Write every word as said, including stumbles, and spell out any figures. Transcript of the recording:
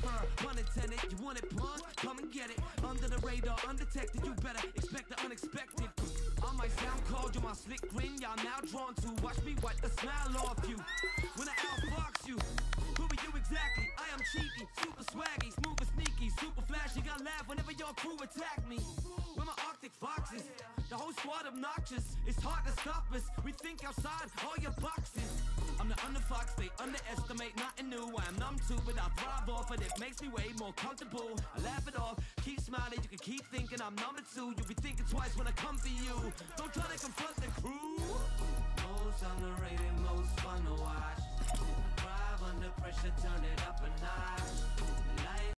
prefer. Pun intended, you want it blunt? Come and get it. Under the radar, undetected, you better expect the unexpected. On my sound called you my slick grin, y'all now drawn to watch me wipe the smile off you. When I outfox you, who are you exactly? I am cheeky, super swaggy, smooth and sneaky, super flashy. Got laugh whenever your crew attack me. We're my Arctic foxes, the whole squad obnoxious. It's hard to stop us. We think outside all your boxes. I'm the underfox, they underestimate nothing new. I'm numb to it, I thrive off it. It makes me way more comfortable. I laugh it off, keep smiling. You can keep thinking I'm number two. You'll be thinking twice when I come for you. Don't try to confront the crew. Most underrated, most fun to watch. Thrive under pressure, turn it up a notch.